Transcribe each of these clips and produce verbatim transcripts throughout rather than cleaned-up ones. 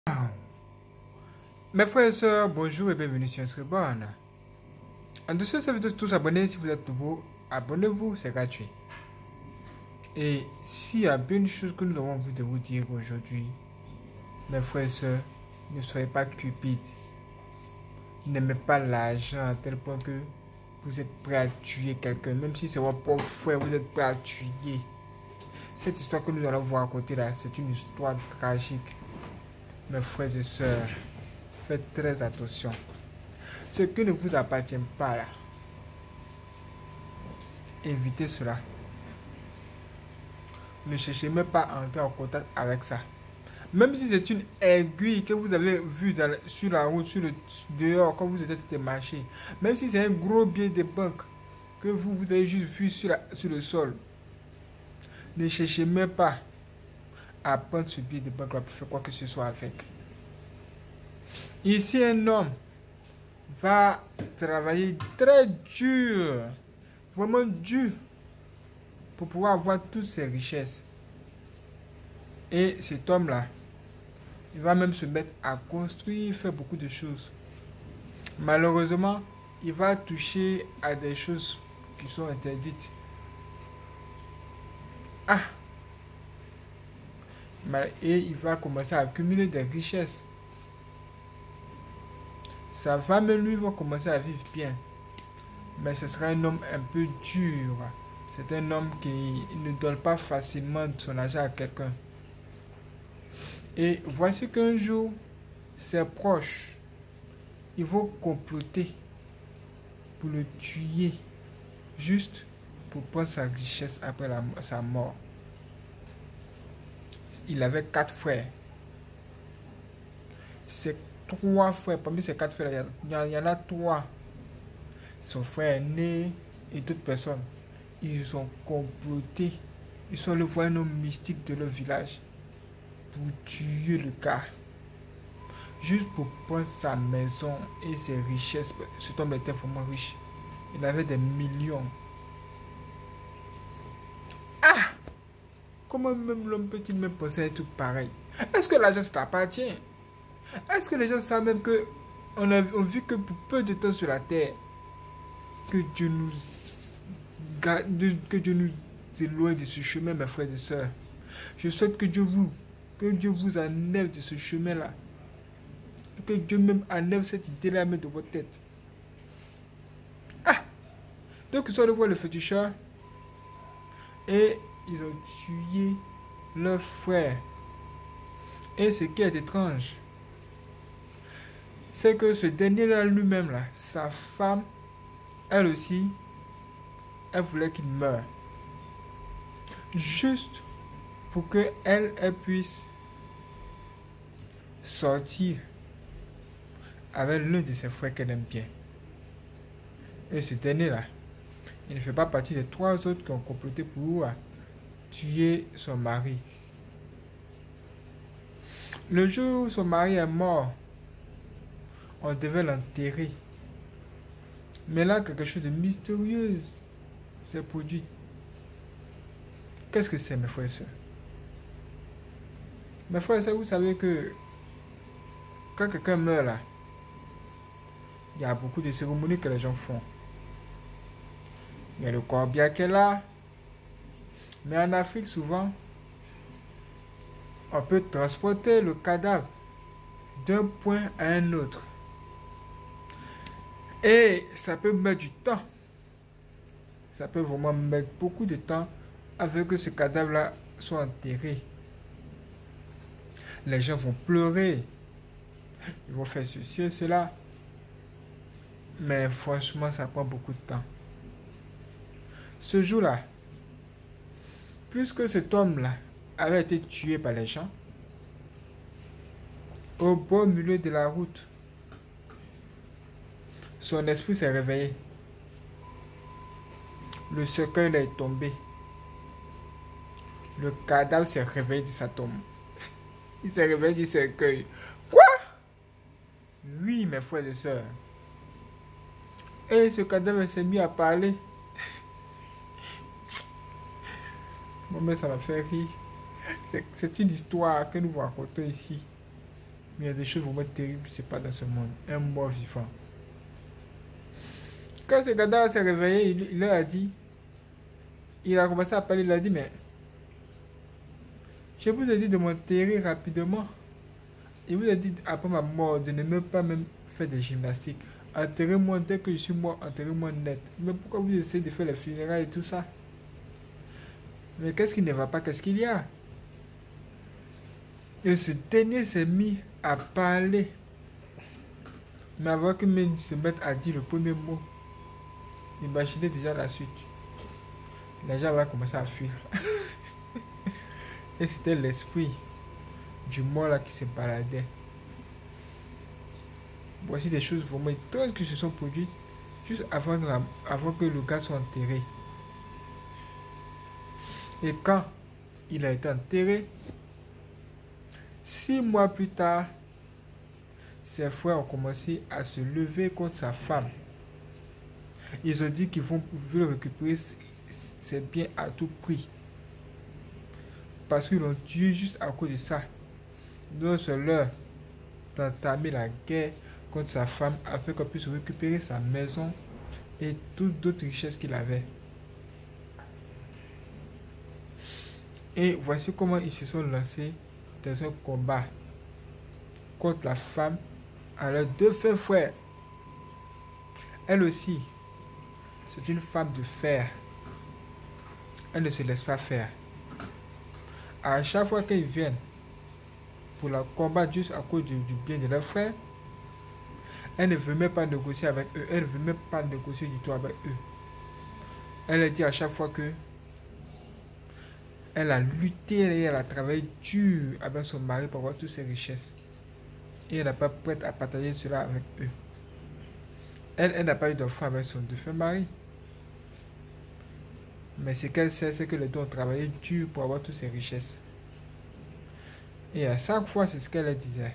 Mes frères et sœurs, bonjour et bienvenue sur Inscriborn. En dessous de cette vidéo, tous abonnés. Si vous êtes nouveau, abonnez-vous, c'est gratuit. Et s'il y a bien une chose que nous avons envie de vous dire aujourd'hui, mes frères et sœurs, ne soyez pas cupides. N'aimez pas l'argent à tel point que vous êtes prêt à tuer quelqu'un. Même si c'est votre pauvre frère, vous êtes prêt à tuer. Cette histoire que nous allons vous raconter là, c'est une histoire tragique. Mes frères et sœurs, faites très attention. Ce qui ne vous appartient pas là, évitez cela. Ne cherchez même pas à entrer en contact avec ça. Même si c'est une aiguille que vous avez vue dans, sur la route, sur le dehors, quand vous étiez marché. Même si c'est un gros billet de banque que vous, vous avez juste vu sur, la, sur le sol. Ne cherchez même pas à prendre ce billet de banque là pour faire quoi que ce soit avec. Ici, un homme va travailler très dur, vraiment dur, pour pouvoir avoir toutes ses richesses. Et cet homme-là, il va même se mettre à construire, faire beaucoup de choses. Malheureusement, il va toucher à des choses qui sont interdites. Ah! Et il va commencer à accumuler des richesses. Sa femme et lui vont commencer à vivre bien. Mais ce sera un homme un peu dur. C'est un homme qui ne donne pas facilement son argent à quelqu'un. Et voici qu'un jour, ses proches, ils vont comploter pour le tuer, juste pour prendre sa richesse après la, sa mort. Il avait quatre frères. Ses trois frères, parmi ces quatre frères, il y, il y en a trois. Son frère aîné et d'autres personnes. Ils ont comploté. Ils sont le voir un homme mystique de leur village pour tuer le gars. Juste pour prendre sa maison et ses richesses. Cet homme était vraiment riche. Il avait des millions. Ah! Comment même l'homme peut-il même penser à un truc pareil? Est-ce que l'argent t'appartient? Est-ce que les gens savent même que on a on vit que pour peu de temps sur la terre, que Dieu nous garde, que Dieu nous éloigne de ce chemin, mes frères et sœurs. Je souhaite que Dieu vous, que Dieu vous enlève de ce chemin-là. Que Dieu même enlève cette idée-là de votre tête. Ah! Donc ils sont allés voir le féticheur et ils ont tué leur frère. Et ce qui est étrange, c'est que ce dernier-là lui-même, là, sa femme, elle aussi, elle voulait qu'il meure. Juste pour qu'elle, elle, elle puisse sortir avec l'un de ses frères qu'elle aime bien. Et ce dernier-là, il ne fait pas partie des trois autres qui ont comploté pour tuer son mari. Le jour où son mari est mort, on devait l'enterrer. Mais là, quelque chose de mystérieux s'est produit. Qu'est-ce que c'est, mes frères et sœurs? Mes frères et sœurs, vous savez que quand quelqu'un meurt là, il y a beaucoup de cérémonies que les gens font. Il y a le corbillard qui est là. Mais en Afrique, souvent, on peut transporter le cadavre d'un point à un autre. Et ça peut mettre du temps. Ça peut vraiment mettre beaucoup de temps avec que ce cadavre-là soit enterré. Les gens vont pleurer. Ils vont faire ceci et cela. Mais franchement, ça prend beaucoup de temps. Ce jour-là, puisque cet homme-là avait été tué par les gens, au beau milieu de la route, son esprit s'est réveillé. Le cercueil est tombé. Le cadavre s'est réveillé de sa tombe. Il s'est réveillé du cercueil. Quoi? Oui, mes frères et sœurs. Et ce cadavre s'est mis à parler. Bon, mais ça m'a fait rire. C'est une histoire que nous vous racontons ici. Mais il y a des choses vraiment terribles qui se passent dans ce monde. Un mort vivant. Quand ce gars s'est réveillé, il, il leur a dit, il a commencé à parler, il a dit, mais je vous ai dit de m'enterrer rapidement. Il vous a dit après ma mort de ne même pas même faire des gymnastiques. Enterrez-moi dès que je suis mort, enterrez-moi net. Mais pourquoi vous essayez de faire les funérailles et tout ça? Mais qu'est-ce qui ne va pas? Qu'est-ce qu'il y a? Et ce dernier s'est mis à parler. Mais avant que même se mette à dire le premier mot, imaginez déjà la suite. Les gens vont commencer à fuir. Et c'était l'esprit du mort là qui se baladait. Voici des choses vraiment étranges qui se sont produites juste avant, la, avant que le gars soit enterré. Et quand il a été enterré, six mois plus tard, ses frères ont commencé à se lever contre sa femme. Ils ont dit qu'ils vont veulent récupérer ses biens à tout prix. Parce qu'ils l'ont tué juste à cause de ça. Donc c'est l'heure d'entamer la guerre contre sa femme afin qu'on puisse récupérer sa maison et toutes d'autres richesses qu'il avait. Et voici comment ils se sont lancés dans un combat contre la femme à leurs deux frères. Elle aussi, c'est une femme de fer. Elle ne se laisse pas faire. À chaque fois qu'ils viennent pour la combattre juste à cause du, du bien de leur frère, elle ne veut même pas négocier avec eux. Elle ne veut même pas négocier du tout avec eux. Elle a dit à chaque fois que elle a lutté et elle a travaillé dur avec son mari pour avoir toutes ses richesses. Et elle n'est pas prête à partager cela avec eux. Elle, elle n'a pas eu d'enfant avec son défunt mari. Mais ce qu'elle sait, c'est que les deux ont travaillé dur pour avoir toutes ces richesses. Et à chaque fois, c'est ce qu'elle disait.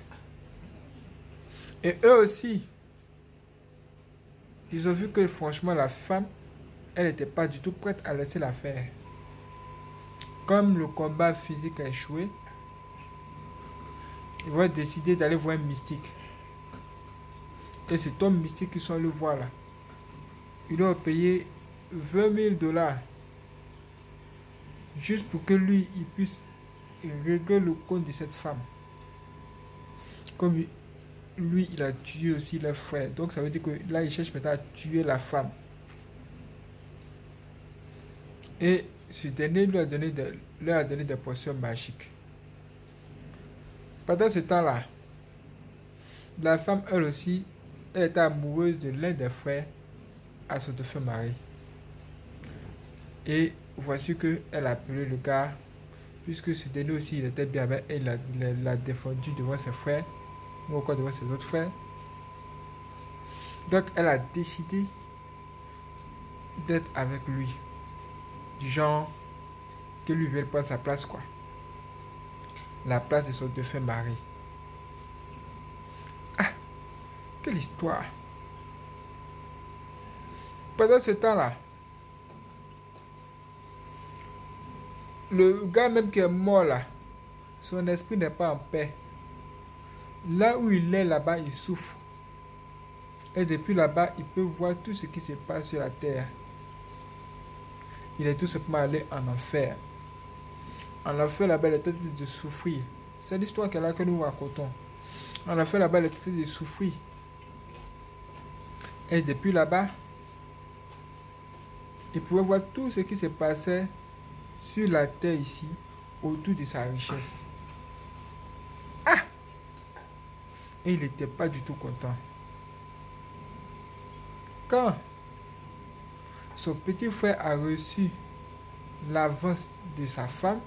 Et eux aussi, ils ont vu que franchement, la femme, elle n'était pas du tout prête à laisser la faire. Comme le combat physique a échoué, ils vont décider d'aller voir un mystique. Et cet homme mystique qu'ils sont allés voir là, ils ont payé vingt mille dollars juste pour que lui, il puisse régler le compte de cette femme. Comme lui, il a tué aussi leur frère. Donc ça veut dire que là, il cherche maintenant à tuer la femme. Et ce dernier lui a donné de, lui a donné des potions magiques. Pendant ce temps-là, la femme, elle aussi, elle était amoureuse de l'un des frères à son défunt mari. Et voici qu'elle a appelé le gars, puisque ce dernier aussi, il était bien avec elle, il l'a défendu devant ses frères, ou encore devant ses autres frères. Donc, elle a décidé d'être avec lui. Du genre, que lui veut prendre sa place, quoi. La place de son défunt mari. Ah, quelle histoire! Pendant ce temps-là, le gars même qui est mort là, son esprit n'est pas en paix. Là où il est là-bas, il souffre. Et depuis là-bas, il peut voir tout ce qui se passe sur la terre. Il est tout simplement allé en enfer. En enfer là-bas, il est traité de souffrir. C'est l'histoire qu'elle a que nous racontons. En enfer là-bas, il est traité de souffrir. Et depuis là-bas, il pouvait voir tout ce qui se passait sur la terre ici, autour de sa richesse. Ah! Et il n'était pas du tout content. Quand son petit frère a reçu l'avance de sa femme,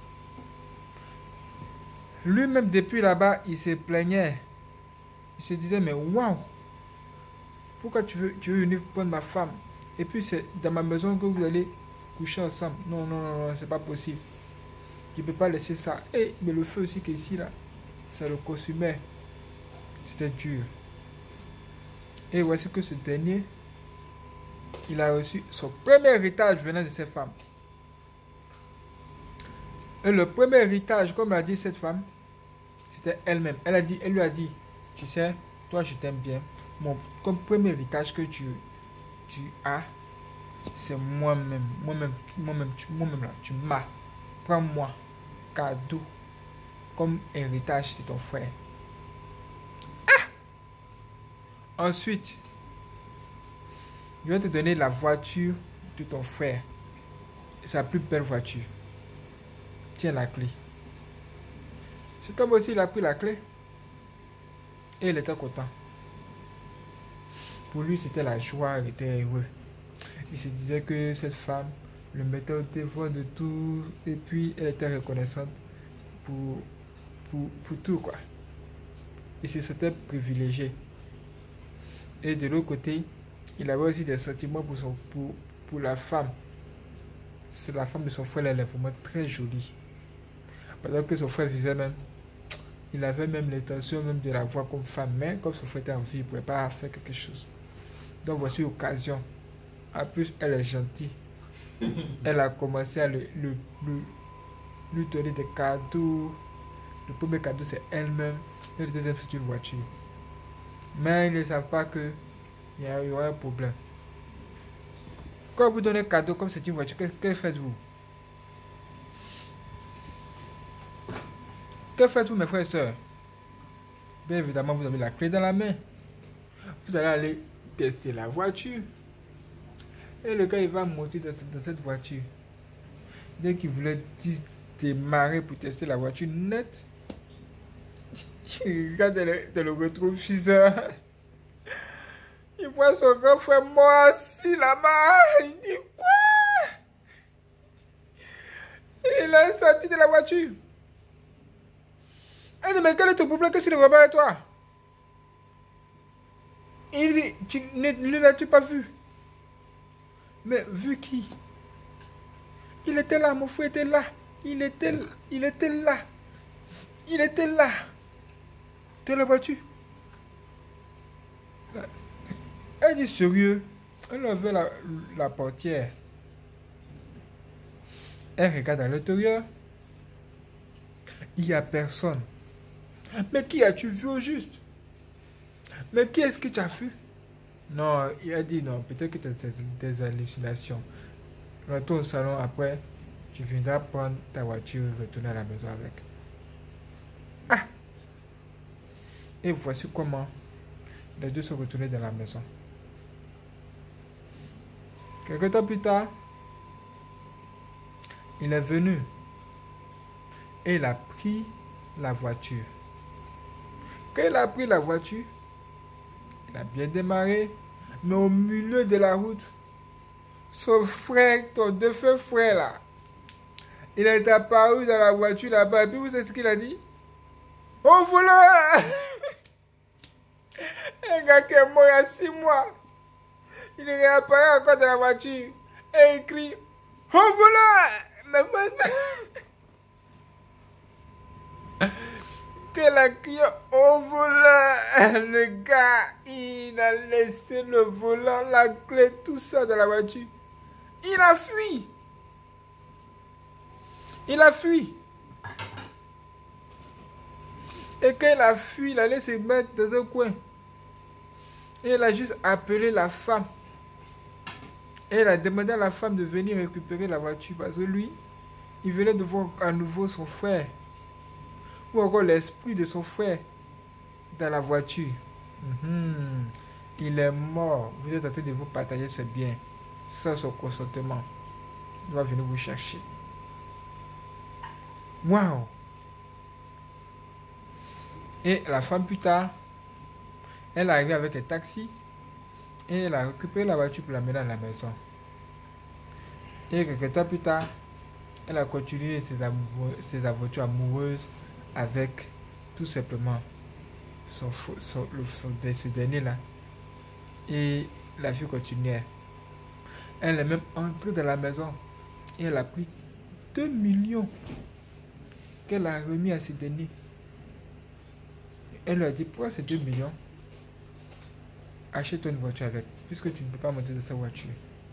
lui-même depuis là-bas, il se plaignait. Il se disait, mais waouh! Pourquoi tu veux, tu veux venir prendre ma femme? Et puis c'est dans ma maison que vous allez coucher ensemble. Non, non, non, non, c'est pas possible. Tu ne peux pas laisser ça. Et mais le feu aussi qui est ici, là, ça le consumait. C'était dur. Et voici que ce dernier, il a reçu son premier héritage venant de cette femme. Et le premier héritage, comme l'a dit cette femme, c'était elle-même. Elle a dit, elle lui a dit, tu sais, toi je t'aime bien. Mon comme premier héritage que tu, tu as, c'est moi-même. Moi-même, moi-même, tu, moi-même là, tu m'as. Prends-moi, cadeau, comme héritage de ton frère. Ensuite, je vais te donner la voiture de ton frère. Sa plus belle voiture. Tiens la clé. Cet homme aussi, il a pris la clé. Et il était content. Pour lui, c'était la joie, il était heureux. Il se disait que cette femme le mettait au devant de tout. Et puis, elle était reconnaissante pour, pour, pour tout, quoi. Il se sentait privilégié. Et de l'autre côté, il avait aussi des sentiments pour, son, pour, pour la femme. C'est la femme de son frère, elle est vraiment très jolie. Pendant que son frère vivait même, il avait même l'intention même de la voir comme femme. Mais comme son frère était en vie, il ne pouvait pas faire quelque chose. Donc voici l'occasion. En plus, elle est gentille. Elle a commencé à le, le, le, lui donner des cadeaux. Le premier cadeau, c'est elle-même. Et le deuxième, c'est une voiture. Mais ils ne savent pas qu'il y, y aura un problème. Quand vous donnez un cadeau comme c'est une voiture, que, que faites-vous? Que faites-vous, mes frères et sœurs? Bien évidemment, vous avez la clé dans la main. Vous allez aller tester la voiture. Et le gars, il va monter dans, dans cette voiture. Dès qu'il voulait démarrer pour tester la voiture nette, il regarde dans le, dans le rétroviseur. Il voit son grand frère mort assis là-bas. Il dit quoi? Et il est sorti de la voiture. Elle dit, mais quel est ton problème? Qu'est-ce que tu ne vois pas avec toi? Il dit, tu, ne, ne l'as-tu pas vu? Mais vu qui? Il était là, mon frère était là. Il était, il était là. Il était là. Dans la voiture. Elle dit sérieux. Elle ouvre la, la portière. Elle regarde à l'intérieur. Il n'y a personne. Mais qui as-tu vu au juste? Mais qui est-ce que tu as vu? Non, il a dit non, peut-être que tu as des hallucinations. Retourne au salon après, tu viendras prendre ta voiture et retourner à la maison avec. Ah! Et voici comment les deux sont retournés dans la maison. Quelque temps plus tard, il est venu et il a pris la voiture. Quand il a pris la voiture, il a bien démarré, mais au milieu de la route, son frère, ton défunt frère là, il est apparu dans la voiture là-bas. Et puis vous savez ce qu'il a dit? Oh voleur! Un gars qui est mort il y a six mois. Il est réapparu encore dans la voiture. Et il crie, oh voleur! Mais moi, qu'elle a crié au volant. Le gars, il a laissé le volant, la clé, tout ça dans la voiture. Il a fui. Il a fui. Et quand il a fui, il allait se mettre dans un coin. Et il a juste appelé la femme. Et il a demandé à la femme de venir récupérer la voiture. Parce que lui, il venait de voir à nouveau son frère. Ou encore l'esprit de son frère dans la voiture. Mm-hmm. Il est mort. Vous êtes en train de vous partager ses biens sans son consentement. Il va venir vous chercher. Waouh! Et la femme plus tard, elle est arrivée avec un taxi et elle a récupéré la voiture pour la mener à la maison. Et quelques temps plus tard, elle a continué ses, amoureux, ses aventures amoureuses avec tout simplement son, son, le, son, ce dernier là. Et la vie continuait. Elle est même entrée dans la maison et elle a pris deux millions qu'elle a remis à ce dernier. Elle lui a dit, pourquoi ces deux millions? Achète-toi une voiture avec, puisque tu ne peux pas monter dans sa voiture.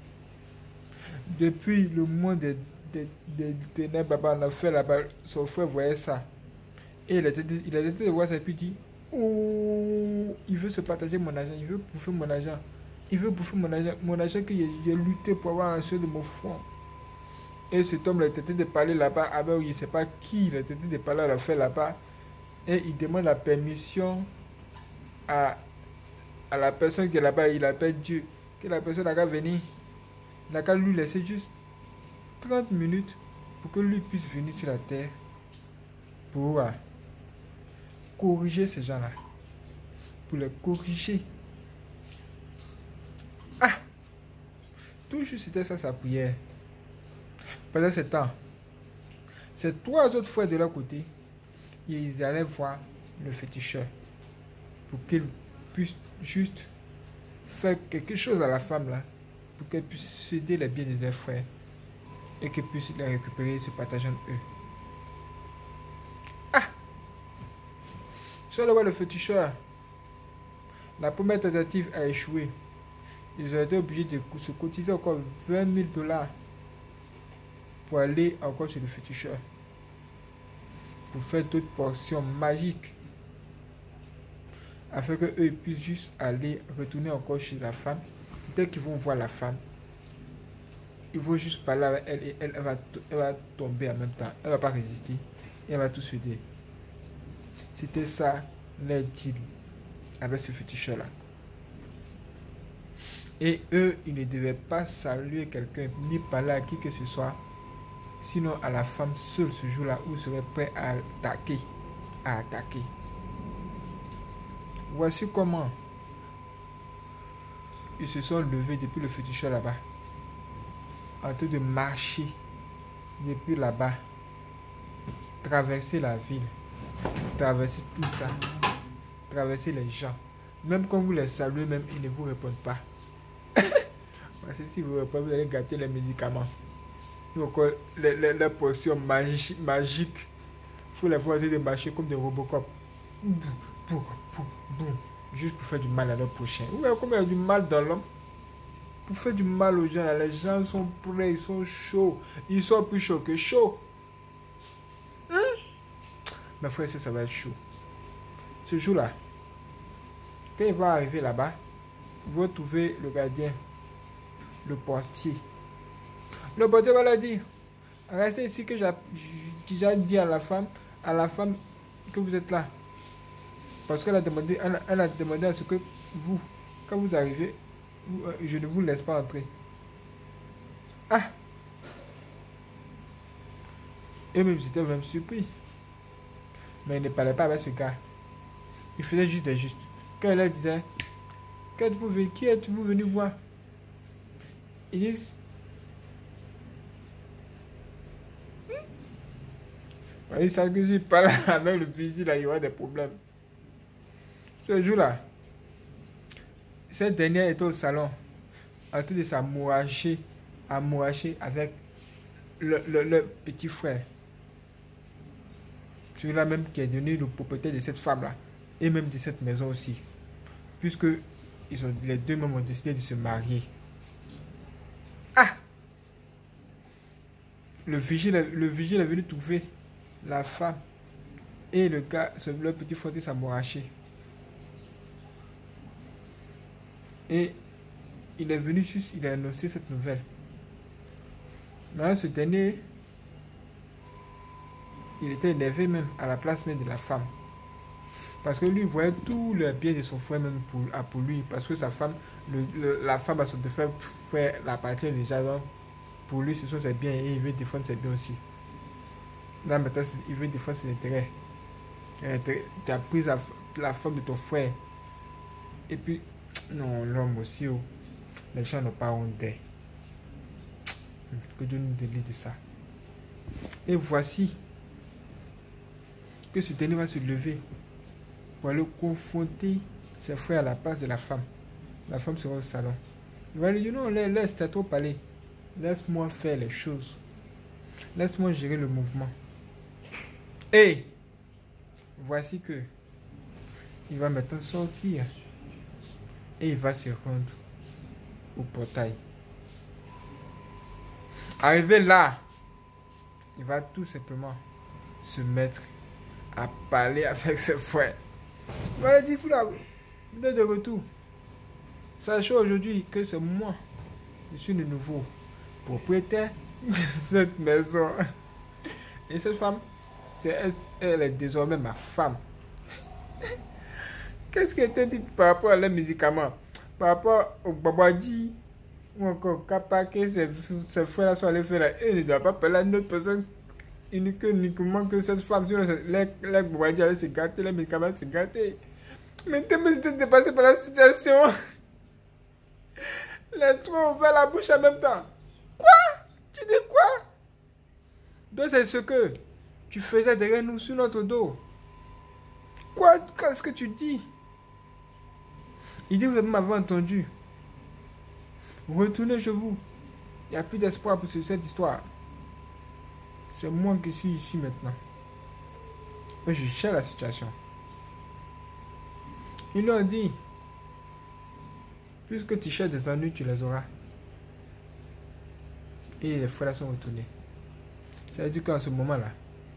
Depuis le mois des, des, des ténèbres, là-bas, en enfer, là-bas, son frère voyait ça. Et il a été, il a été de voir ça et puis il dit, oh, il veut se partager mon argent, il veut bouffer mon argent. Il veut bouffer mon argent, mon argent que j'ai lutté pour avoir un de mon front. Et cet homme, il a tenté de parler là-bas. Ah ben oui, il ne sait pas qui il a tenté de parler à la fin là-bas. Et il demande la permission à, à la personne qui est là-bas. Il appelle Dieu. Que la personne n'a qu'à venir. Il n'a qu'à lui laisser juste trente minutes pour que lui puisse venir sur la terre pour uh, corriger ces gens-là. Pour les corriger. Ah! Toujours c'était ça sa prière. Pendant ce temps, ces trois autres frères de leur côté, ils allaient voir le féticheur pour qu'il puisse juste faire quelque chose à la femme là, pour qu'elle puisse céder les biens de leurs frères et qu'elle puisse les récupérer se partageant eux. Ah! Sur le voir le féticheur, la première tentative a échoué. Ils ont été obligés de se cotiser encore vingt mille dollars pour aller encore chez le féticheur. Pour faire d'autres portions magiques. Afin qu'eux puissent juste aller retourner encore chez la femme. Dès qu'ils vont voir la femme, ils vont juste parler avec elle et elle, elle, va, elle va tomber en même temps. Elle ne va pas résister. Et elle va tout céder. C'était ça leur deal avec ce féticheur-là. Et eux, ils ne devaient pas saluer quelqu'un, ni parler à qui que ce soit, sinon à la femme seule ce jour-là, où ils seraient prêts à attaquer. À attaquer. Voici comment ils se sont levés depuis le féticheur là-bas, en train de marcher depuis là-bas, traverser la ville, traverser tout ça, traverser les gens. Même quand vous les saluez, même ils ne vous répondent pas. Parce que si vous répondez, vous allez gâter les médicaments. Donc, les, les, les potions magiques, magiques, il faut les voir de marcher comme des Robocop. Juste pour faire du mal à leur prochain. Vous voyez combien il y a du mal dans l'homme? Pour faire du mal aux gens, là, les gens sont prêts, ils sont chauds. Ils sont plus chauds que chauds. Hein? Mes frères, ça, ça va être chaud. Ce jour-là, quand il va arriver là-bas, vous trouvez le gardien, le portier. Le portier va leur dire, restez ici que j'ai dit à la femme, à la femme que vous êtes là. Parce qu'elle a demandé, elle a, elle a demandé à ce que vous, quand vous arrivez, vous, euh, je ne vous laisse pas entrer. Ah! Et même j'étais même surpris. Mais il ne parlait pas avec ce gars. Il faisait juste des gestes. Quand elle leur disait, qu'êtes-vous venu, qui êtes-vous venu voir? Ils disent, hmm? Ils savent que s'ils parlent avec le fusil, là, il y aura des problèmes. Ce jour-là, cette dernière était au salon, en train de s'amouracher, amouracher avec le, le, le petit frère. Celui-là même qui est devenu le propriétaire de cette femme-là, et même de cette maison aussi. Puisque ils ont, les deux même ont décidé de se marier. Ah! Le vigile, le vigile est venu trouver la femme et le gars, le petit frère de s'amouracher. Et il est venu juste, il a annoncé cette nouvelle. Maintenant, ce dernier, il était énervé même à la place même de la femme. Parce que lui, il voyait tout le bien de son frère même pour, pour lui. Parce que sa femme, le, le, la femme à son frère, frère l'appartient déjà. Donc, pour lui, ce sont ses biens et il veut défendre ses biens aussi. Là, maintenant, il veut défendre ses intérêts. Tu as pris la, la femme de ton frère. Et puis, non, l'homme aussi, oh, les gens n'ont pas honte d'elle. Que Dieu nous délivre de ça. Et voici que ce dernier va se lever pour aller confronter ses frères à la place de la femme. La femme sera au salon. Il va lui dire, non, laisse, t'as trop parlé. Laisse-moi faire les choses. Laisse-moi gérer le mouvement. Et voici que il va maintenant sortir. Et il va se rendre au portail. Arrivé là, il va tout simplement se mettre à parler avec ses frères. Voilà, dit, vous là, vous êtes de retour. Sachez aujourd'hui que c'est moi. Je suis le nouveau propriétaire de cette maison. Et cette femme, c'est elle, elle est désormais ma femme. Qu'est-ce qui était dit par rapport à les médicaments? Par rapport au babadi ou encore Kappa, que ses, ses frères sont allés faire là, et il ne doit pas parler à une autre personne uniquement que cette femme. Sinon, les, les babadi allaient se gâter, les médicaments se gâter. Mais tu es dépassé par la situation. Les trois ont ouvert la bouche en même temps. Quoi? Tu dis quoi? Donc c'est ce que tu faisais derrière nous, sur notre dos. Quoi? Qu'est-ce que tu dis? Il dit, vous m'avez entendu. Retournez chez vous. Il n'y a plus d'espoir pour cette histoire. C'est moi qui suis ici maintenant. Et je cherche la situation. Ils leur ont dit, puisque tu cherches des ennuis, tu les auras. Et les frères sont retournés. Ça veut dire qu'en ce moment-là,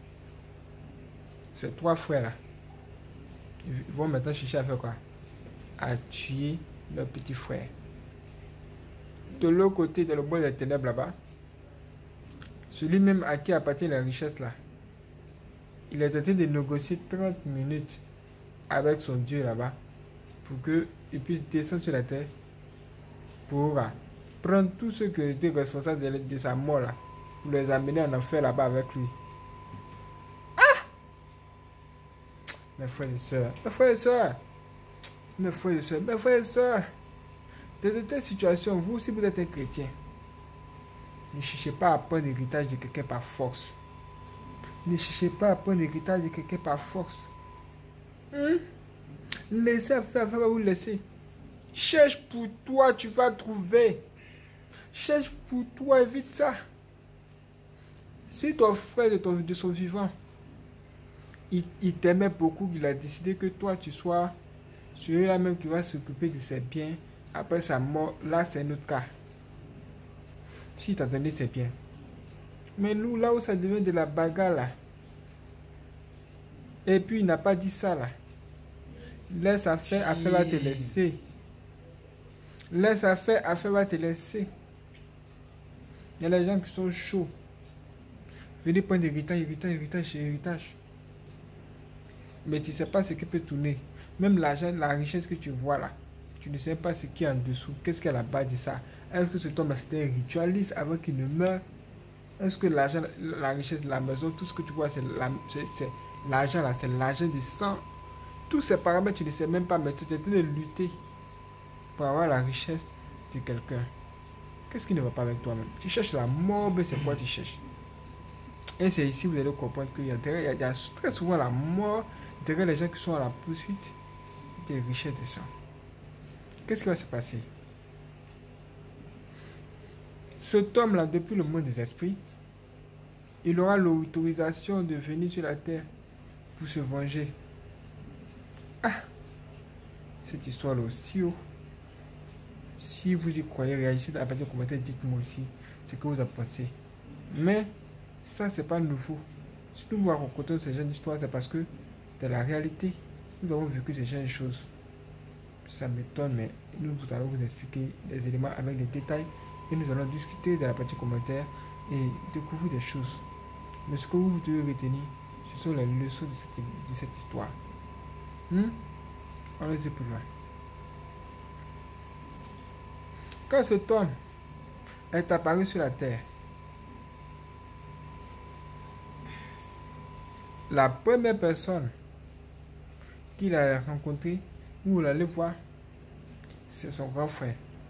ces trois frères-là, ils vont maintenant chercher à faire quoi? À tuer leur petit frère. De l'autre côté, dans le bois des ténèbres là-bas, celui même à qui appartient la richesse là, il est en train de négocier trente minutes avec son Dieu là-bas pour qu'il puisse descendre sur la terre pour prendre tous ceux qui étaient responsables de, de sa mort là, pour les amener en enfer là-bas avec lui. Ah! Mes frères et sœurs, mes frères et sœurs, mes frères et sœurs, mes frères et sœurs, dans de telles situations, vous aussi vous êtes un chrétien. Ne cherchez pas à prendre l'héritage de quelqu'un par force. Ne cherchez pas à prendre l'héritage de quelqu'un par force. Hum? Laissez faire, faire, vous laisser. Cherche pour toi, tu vas trouver. Cherche pour toi, évite ça. Si ton frère de, ton, de son vivant, il, il t'aimait beaucoup, il a décidé que toi, tu sois celui-là même qui va s'occuper de ses biens après sa mort, là, c'est notre cas. Si t'a donné ses biens. Mais nous, là où ça devient de la bagarre, là, et puis il n'a pas dit ça, là. Laisse affaire, affaire va te laisser. Laisse affaire, affaire va te laisser. Il y a des gens qui sont chauds. Venez prendre héritage, héritage, héritage, héritage. Mais tu ne sais pas ce qui peut tourner. Même l'argent, la richesse que tu vois là, tu ne sais pas ce qui est en dessous. Qu'est-ce qu'il y a là-bas de ça? Est-ce que cet homme c'était un ritualiste avant qu'il ne meure? Est-ce que l'argent, la richesse de la maison, tout ce que tu vois, c'est l'argent là, c'est l'argent du sang? Tous ces paramètres, tu ne sais même pas, mais tu es en train de lutter pour avoir la richesse de quelqu'un. Qu'est-ce qui ne va pas avec toi-même? Tu cherches la mort, mais c'est quoi tu cherches? Et c'est ici que vous allez comprendre qu'il y a, derrière, il y a très souvent la mort derrière les gens qui sont à la poursuite des richesses des gens. Qu'est-ce qui va se passer? Cet homme-là, depuis le monde des esprits, il aura l'autorisation de venir sur la terre pour se venger. Ah! Cette histoire-là aussi, oh. Si vous y croyez, réagissez dans la partie de commentaires, dites-moi aussi ce que vous en pensez. Mais, ça, c'est pas nouveau. Si nous vous racontons ce genre d'histoire, c'est parce que, dans la réalité, nous avons vécu ce genre de choses. Ça m'étonne, mais nous vous allons vous expliquer les éléments avec les détails et nous allons discuter dans la partie commentaires et découvrir des choses. Mais ce que vous devez retenir, ce sont les leçons de cette, de cette histoire. Hmm? On va dire plus loin. Quand cet homme est apparu sur la terre, la première personne qu'il a rencontrée, où il allait voir, c'est son grand frère.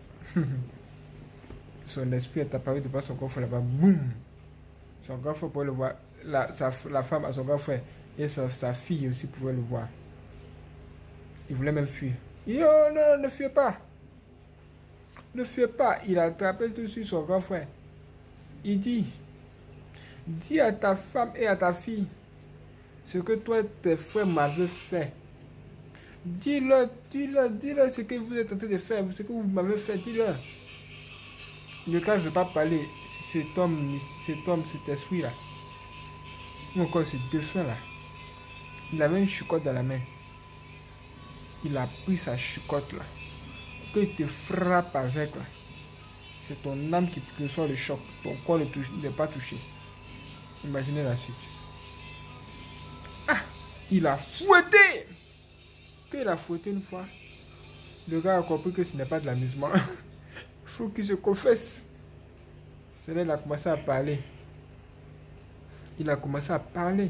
Son esprit est apparu devant son grand frère là-bas. Boum! Son grand frère pouvait le voir. La, sa, la femme à son grand frère et sa, sa fille aussi pouvaient le voir. Il voulait même fuir. Il dit, oh non, ne fuyez pas. Ne fuyez pas. Il a attrapé tout de suite son grand frère. Il dit, dis à ta femme et à ta fille ce que toi et tes frères m'avaient fait. Dis-leur, dis-leur, dis-leur ce que vous êtes en train de faire, ce que vous m'avez fait, dis-leur. Le cas, je ne veux pas parler, cet homme, cet homme, cet esprit-là, ou encore ces deux frères-là, Il avait une chicotte dans la main. Il a pris sa chicotte là. Quand il te frappe avec là, c'est ton âme qui reçoit le choc. Ton corps n'est pas touché. Imaginez la suite. Ah! Il a fouetté! Quand il a fouetté une fois, le gars a compris que ce n'est pas de l'amusement. Il faut qu'il se confesse. C'est là qu'il a commencé à parler. Il a commencé à parler.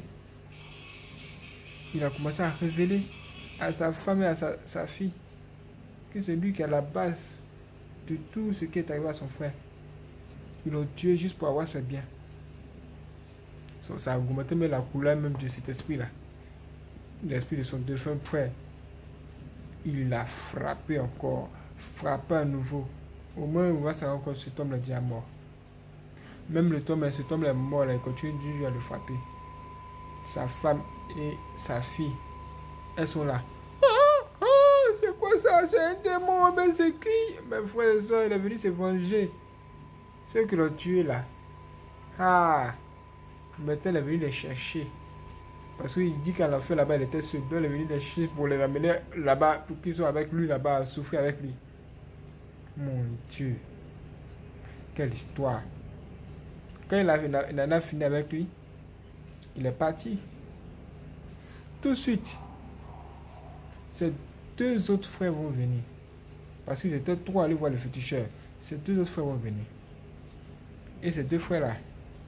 Il a commencé à révéler à sa femme et à sa, sa fille que c'est lui qui est à la base de tout ce qui est arrivé à son frère. Ils l'ont tué juste pour avoir ses biens. Ça a augmenté même la couleur même de cet esprit-là. L'esprit de son défunt frère. Il l'a frappé encore. Frappé à nouveau. Au moins, on va savoir que cet homme l'a dit à mort. Même le homme, cet homme est mort, là, il continue à le frapper. Sa femme et sa fille, elles sont là. Ah, ah, c'est quoi ça? C'est un démon, mais c'est qui? Mes frères et soeurs, il est venu se venger. Ceux qui l'ont tué là. Ah, maintenant il est venu les chercher. Parce qu'il dit qu'à la fin là-bas, il était seul. Donc il est venu les chercher pour les ramener là-bas, pour qu'ils soient avec lui là-bas, à souffrir avec lui. Mon Dieu. Quelle histoire. Quand il, a, il, a, il en a fini avec lui, il est parti. Tout de suite, ces deux autres frères vont venir. Parce qu'ils étaient trois à aller voir le féticheur. Ces deux autres frères vont venir. Et ces deux frères-là,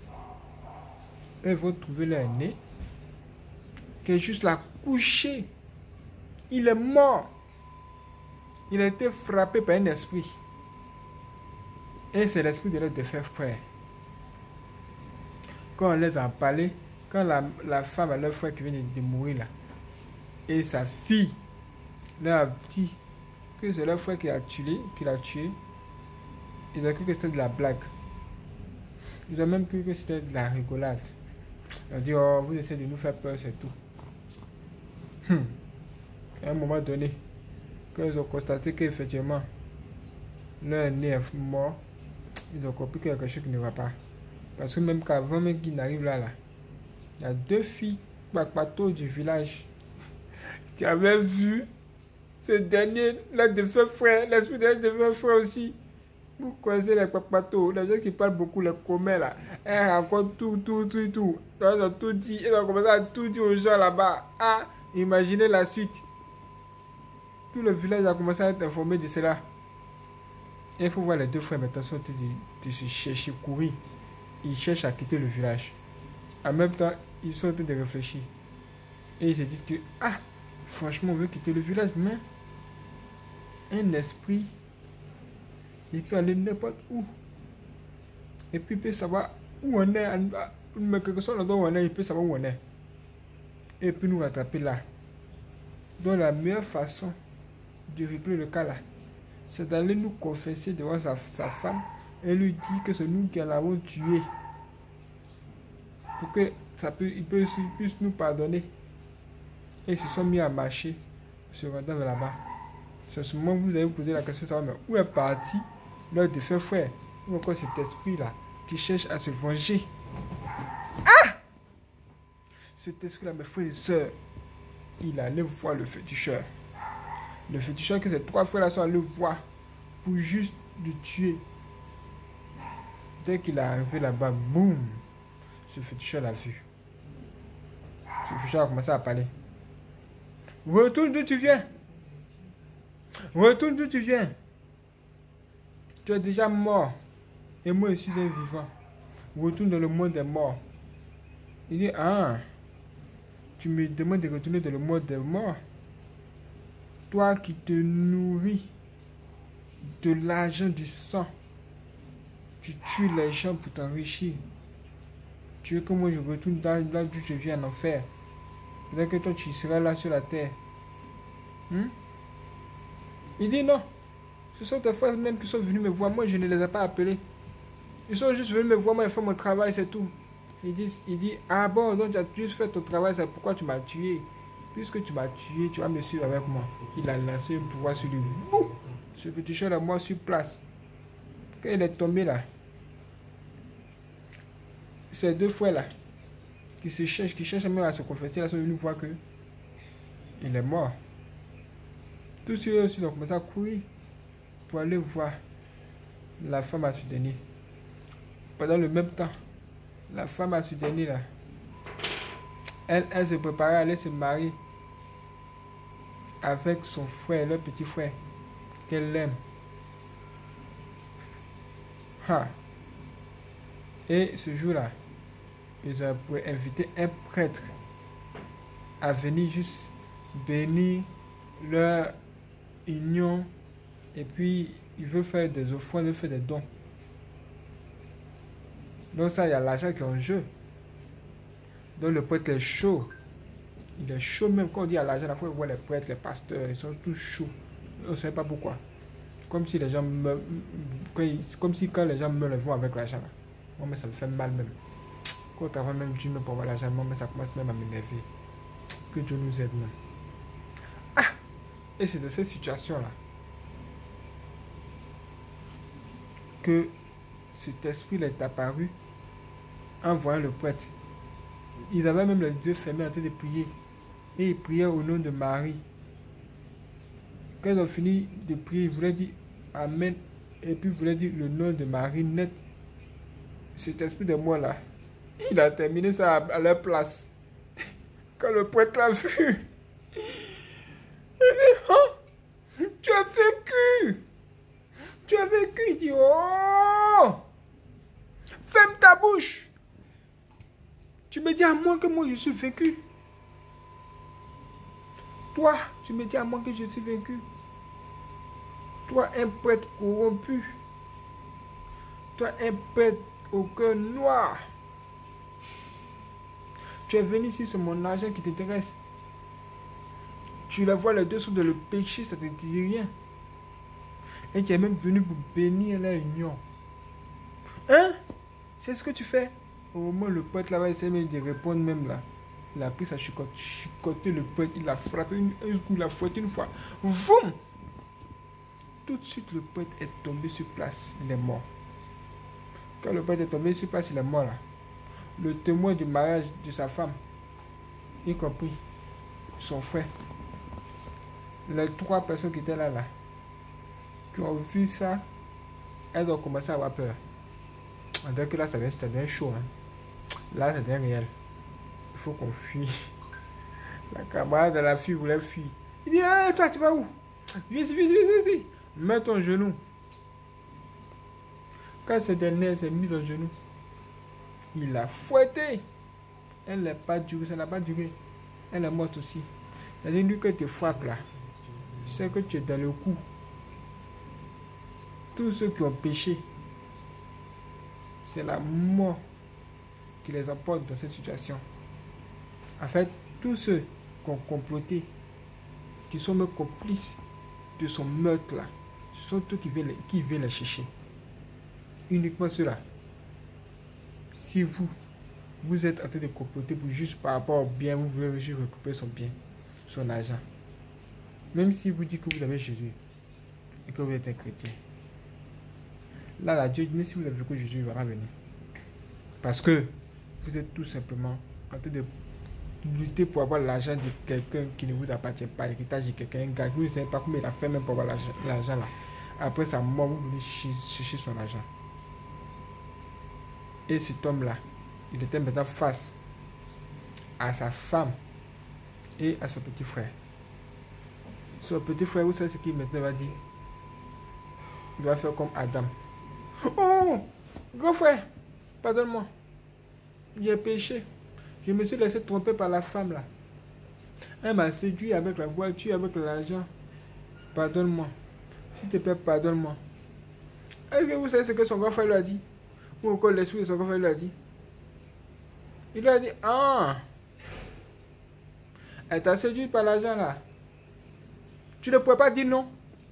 eux vont trouver leur nez, qui est juste là, couché. Il est mort. Il a été frappé par un esprit. Et c'est l'esprit de leur défunt frère. Quand on les a parlé, quand la, la femme à leur frère qui vient de, de mourir là, et sa fille leur a dit que c'est leur frère qui l'a tué, qui l'a tué, ils ont cru que c'était de la blague. Ils ont même cru que c'était de la rigolade. Ils ont dit, oh, vous essayez de nous faire peur, c'est tout. Hum. À un moment donné, quand ils ont constaté qu'effectivement, leur nez est mort, ils ont compris qu'il y a quelque chose qui ne va pas. Parce que même qu'avant même qu'il n'arrive là, là, il y a deux filles, Bakpato du village, qui avaient vu ce dernier, leur défunt frère, l'esprit de leur défunt frère aussi. Vous connaissez les Bakpato, les gens qui parlent beaucoup, les commères là. Elles racontent tout, tout, tout, tout. Ils ont tout dit, ils ont commencé à tout dire aux gens là-bas. Ah, imaginez la suite. Tout le village a commencé à être informé de cela. Et il faut voir les deux frères maintenant sont en train de, de se chercher, courir. Ils cherchent à quitter le village. En même temps, ils sont en train de réfléchir. Et ils se disent que, ah, franchement, on veut quitter le village, mais un esprit, il peut aller n'importe où. Et puis il peut savoir où on est, mais quelque chose là où on est, il peut savoir où on est. Et puis nous rattraper là. Donc la meilleure façon de régler le cas là, c'est d'aller nous confesser devant sa, sa femme et lui dire que c'est nous qui l'avons tué. Pour que ça peut, il, peut, il puisse nous pardonner. Et ils se sont mis à marcher, se rendant là-bas. C'est ce moment où vous allez vous poser la question de savoir mais où est parti leur défunt frère, ou encore cet esprit-là qui cherche à se venger. Ah! Cet esprit-là, mes frères et sœurs, il allait voir le féticheur. Le féticheur que ces trois frères-là sont allés voir pour juste le tuer. Dès qu'il est arrivé là-bas, boum, ce féticheur l'a vu. Ce féticheur a commencé à parler. Retourne d'où tu viens. Retourne d'où tu viens. Tu es déjà mort. Et moi, je suis un vivant. Retourne dans le monde des morts. Il dit, ah, tu me demandes de retourner dans le monde des morts. Toi qui te nourris de l'argent du sang. Tu tues les gens pour t'enrichir. Tu veux que moi je retourne là d'où je viens en enfer. Peut-être que toi tu seras là sur la terre. Hmm? Il dit non. Ce sont tes frères même qui sont venus me voir. Moi je ne les ai pas appelés. Ils sont juste venus me voir. Moi j'ai fait mon travail, c'est tout. Il dit, il dit ah bon, donc tu as juste fait ton travail, c'est pourquoi tu m'as tué. Puisque tu m'as tué, tu vas me suivre avec moi. Il a lancé un pouvoir sur lui. Boum! Ce petit chat là, moi sur place. Quand il est tombé là, ces deux frères là, qui se cherchent, qui cherchent même à se confesser, là, sont venus voir que il est mort. Tous ceux aussi ont commencé à courir pour aller voir la femme à soutenir. Pendant le même temps, la femme à soutenir là, elle, elle se préparait à aller se marier avec son frère, leur petit frère, qu'elle aime. Ha. Et ce jour-là, ils ont invité un prêtre à venir juste bénir leur union. Et puis, il veut faire des offrandes, il veut faire des dons. Donc ça, il y a l'argent qui est en jeu. Donc le prêtre est chaud. Il est chaud même quand on dit à l'argent, la fois on voit les prêtres, les pasteurs, ils sont tous chauds. On ne sait pas pourquoi. Comme si les gens meurent, comme si quand les gens meurent, ils vont avec l'argent. Moi, mais ça me fait mal même. Quand on travaille même Dieu pour avoir l'argent, moi, mais ça commence même à m'énerver. Que Dieu nous aide même. Ah! Et c'est de cette situation-là que cet esprit est apparu en voyant le prêtre. Ils avaient même les yeux fermés en train de prier. Et ils priaient au nom de Marie. Quand ils ont fini de prier, ils voulaient dire Amen. Et puis ils voulaient dire le nom de Marie net. Cet esprit de moi là, il a terminé ça à leur place. Quand le prêtre l'a vu, il dit, oh, tu as vécu. Tu as vécu. Il dit, oh, ferme ta bouche. Tu me dis à moi que moi je suis vaincu. Toi, tu me dis à moi que je suis vaincu. Toi, un prêtre corrompu. Toi, un prêtre au cœur noir. Tu es venu ici, c'est mon argent qui t'intéresse. Tu la vois les deux sont dans le péché, ça ne te dit rien. Et tu es même venu pour bénir la union. Hein? C'est ce que tu fais? Au moment où le prêtre là va essayer de répondre même là. Il a pris sa chicotte, chicoté le prêtre, il l'a frappé une, un coup, il l'a fouetté une fois. Voum! Tout de suite, le prêtre est tombé sur place, il est mort. Quand le prêtre est tombé sur place, il est mort là. Le témoin du mariage de sa femme, y compris son frère, les trois personnes qui étaient là, là, qui ont vu ça, elles ont commencé à avoir peur. On dirait que là, ça devient chaud. Hein. Là, ça devient réel. Il faut qu'on fuit. La camarade de la fille voulait fuir. Il dit, hey, toi, tu vas où? Viens, viens, viens, viens. Mets ton genou. Quand cette dernière s'est mise au genou, il l'a fouetté. Elle n'a pas duré, ça n'a pas duré. Elle est morte aussi. C'est-à-dire, lui que tu frappes là, c'est que tu es dans le coup. Tous ceux qui ont péché, c'est la mort qui les emporte dans cette situation. En fait, tous ceux qui ont comploté, qui sont même complices de son meurtre là, ce sont eux qui viennent, qui viennent les chercher. Uniquement ceux-là. Si vous, vous êtes en train de comploter pour juste par rapport au bien, vous voulez juste récupérer son bien, son argent. Même si vous dites que vous avez Jésus et que vous êtes un chrétien. Là, là, Dieu dit, si vous avez que Jésus, il va venir. Parce que vous êtes tout simplement en train de lutter pour avoir l'argent de quelqu'un qui ne vous appartient pas, l'héritage de quelqu'un, un gars, vous ne savez pas combien il a fait même pour avoir l'argent là. Après sa mort, vous voulez chercher son argent. Et cet homme-là, il était maintenant face à sa femme et à son petit frère. Son petit frère, vous savez ce qu'il maintenant va dire? Il va faire comme Adam. Oh, grand frère, pardonne-moi. J'ai péché. Je me suis laissé tromper par la femme là. Elle m'a séduit avec la voiture, avec l'argent. Pardonne-moi. S'il te plaît, pardonne-moi. Est-ce que vous savez ce que son grand frère lui a dit? Ou encore l'esprit de son grand frère lui a dit? Il lui a dit, ah, elle t'a séduit par l'argent là. Tu ne pourrais pas dire non.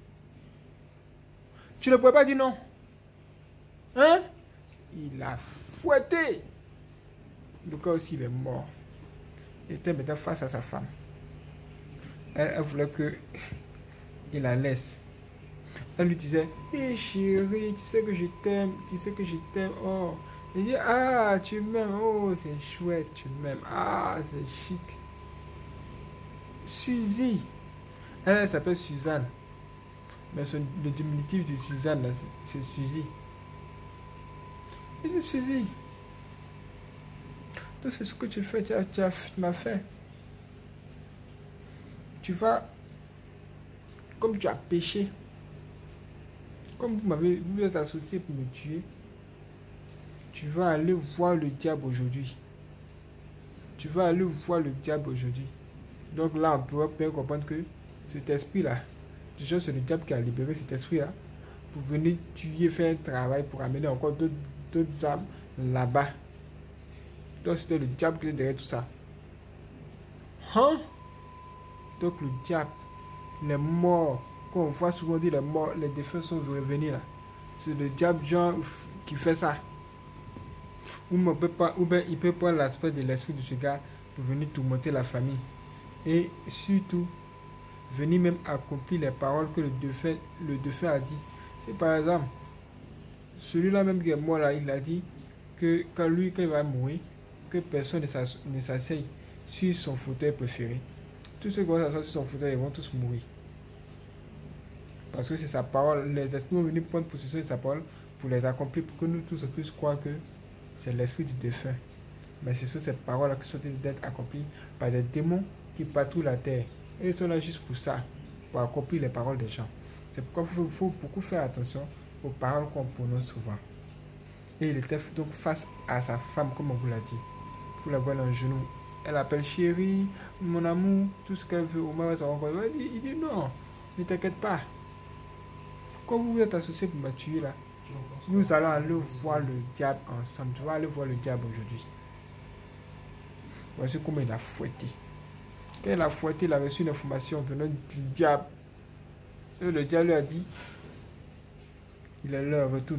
Tu ne pourrais pas dire non. Hein? Il a fouetté. Le cas aussi, il est mort. Il était maintenant face à sa femme. Elle, elle voulait que il la laisse. Elle lui disait, hé hey, chérie, tu sais que je t'aime, tu sais que je t'aime, oh. Il dit, ah, tu m'aimes, oh, c'est chouette, tu m'aimes, ah, c'est chic. Suzy. Elle, elle s'appelle Suzanne. Mais son, le diminutif de Suzanne, c'est Suzy. Il dit Suzy. Tout ce que tu fais, tu, as, tu, as, tu m'as fait. Tu vas, comme tu as péché, comme vous m'avez, vous êtes associé pour me tuer, tu vas aller voir le diable aujourd'hui. Tu vas aller voir le diable aujourd'hui. Donc là, on peut bien comprendre que cet esprit-là, déjà c'est le diable qui a libéré cet esprit-là pour venir tuer, faire un travail pour amener encore d'autres âmes là-bas. Donc c'était le diable qui est derrière tout ça. Hein? Donc le diable, les morts, quand on voit souvent dire les morts, les défunts sont revenus là. C'est le diable genre qui fait ça. Ou, on peut pas, ou bien il peut prendre l'aspect de l'esprit de ce gars pour venir tourmenter la famille. Et surtout, venir même accomplir les paroles que le défunt, le défunt a dit. C'est par exemple, celui-là même qui est mort là, il a dit que quand lui, quand il va mourir, que personne ne s'asseye sur son fauteuil préféré. Tous ceux qui vont s'asseoir sur son fauteuil, ils vont tous mourir. Parce que c'est sa parole. Les esprits vont venir prendre possession de sa parole pour les accomplir, pour que nous tous puissions croire que c'est l'esprit du défunt. Mais c'est sur ces paroles qui sont d'être accomplies par des démons qui patrouillent la terre. Et ils sont là juste pour ça, pour accomplir les paroles des gens. C'est pourquoi il faut, faut beaucoup faire attention aux paroles qu'on prononce souvent. Et il était donc face à sa femme, comme on vous l'a dit. Pour la voir dans le genou. Elle appelle chérie, mon amour, tout ce qu'elle veut. Au moins, il dit, il dit non, ne t'inquiète pas. Quand vous êtes associés pour me tuer là, nous allons aller voir le diable ensemble. Tu vas aller voir le diable aujourd'hui. Voici comment il a fouetté. Quand il a fouetté, il a reçu une information venant du diable. Et le diable lui a dit, il est l'heure, retourne.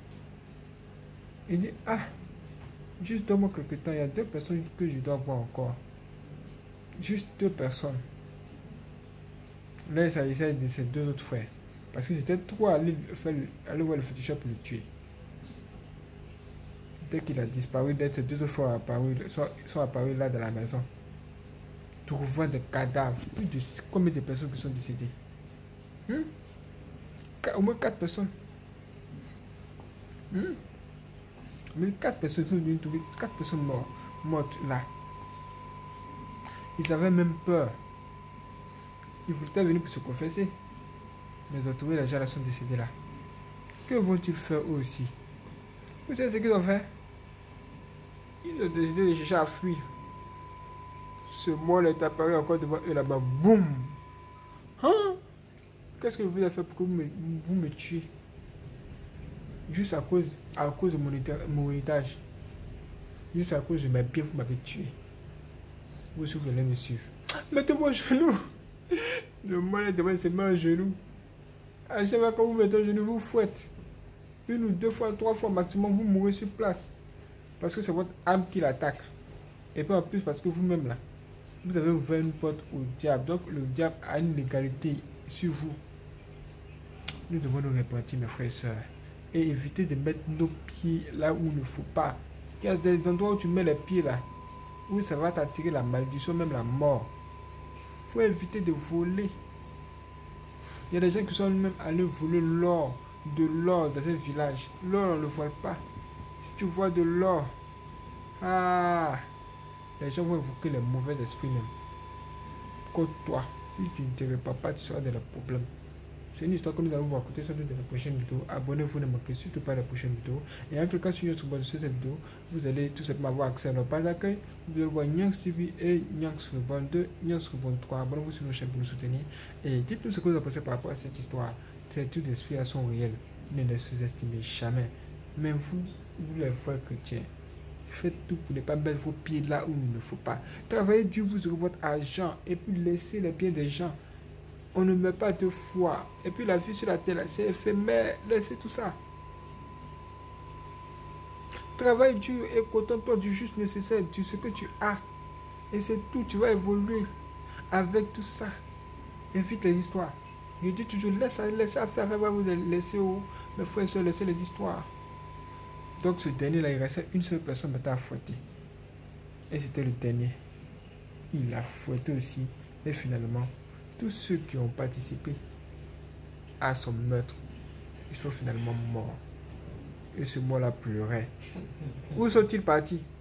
Il dit, ah, juste donne-moi quelques temps, il y a deux personnes que je dois voir encore. Juste deux personnes. Là, il s'agissait de ses deux autres frères. Parce que c'était trop aller, faire, aller voir le féticheur pour le tuer. Dès qu'il a disparu, dès que ses deux autres frères apparus, sont, sont apparus là dans la maison. Trouvant des cadavres. Plus de combien de personnes qui sont décédées? Hum? Au moins quatre personnes. Hum? Mais quatre personnes sont venues trouver quatre personnes mortes, mortes là. Ils avaient même peur. Ils voulaient venir pour se confesser. Mais ils ont trouvé les gens qui sont décédés là. Que vont-ils faire eux aussi? Vous savez ce qu'ils ont fait? Ils ont décidé de chercher à fuir. Ce mort est apparu encore devant eux là-bas. Boum! Hein? Qu'est-ce que vous avez fait pour que vous me, vous me tuiez? Juste à cause, à cause de mon, mon héritage. Juste à cause de mes biens, vous m'avez tué. Vous aussi, vous allez me suivre. Mettez-moi au genou. Le mal est devant, il se met à genoux. À chaque fois que vous mettez au genou, vous fouettez. Une ou deux fois, trois fois maximum, vous mourrez sur place. Parce que c'est votre âme qui l'attaque. Et pas en plus parce que vous-même là, vous avez ouvert une porte au diable. Donc le diable a une légalité sur vous. Nous devons nous repentir, mes frères et sœurs. Et éviter de mettre nos pieds là où il ne faut pas. Il y a des endroits où tu mets les pieds là, où ça va t'attirer la malédiction, même la mort. Il faut éviter de voler. Il y a des gens qui sont même allés voler l'or, de l'or dans un village. L'or, on ne le vole pas. Si tu vois de l'or, ah, les gens vont évoquer les mauvais esprits même. Contre toi, si tu ne te répares pas, tu seras dans le problème. C'est une histoire que nous allons vous raconter sans doute dans la prochaine vidéo. Abonnez-vous, ne manquez surtout pas la prochaine vidéo. Et en cliquant sur notre bande de cette vidéo, vous allez tout simplement avoir accès à nos pages d'accueil. Vous allez voir Nyanx T V et Nyanx Rebond deux, Nyanx Rebond trois. Abonnez-vous sur nos chaînes pour nous soutenir. Et dites-nous ce que vous en pensez par rapport à cette histoire. Ces toutes esprits sont réels. Ne les sous-estimez jamais. Mais vous, vous les frères chrétiens, faites tout pour ne pas mettre vos pieds là où il ne faut pas. Travaillez dur, vous aurez votre argent et puis laissez les biens des gens. On ne met pas deux fois. Et puis la vie sur la terre, c'est éphémère. Laissez tout ça. Travaille dur et contente-toi du juste nécessaire, de ce que tu as. Et c'est tout. Tu vas évoluer avec tout ça. Évite les histoires. Je dis toujours, laisse, laisse faire, faire, vous laissez où mes frères et soeurs, laissez les histoires. Donc ce dernier là, il restait une seule personne maintenant à fouetter. Et c'était le dernier. Il a fouetté aussi Et finalement, tous ceux qui ont participé à son meurtre, ils sont finalement morts. Et ce mort-là pleurait. Où sont-ils partis?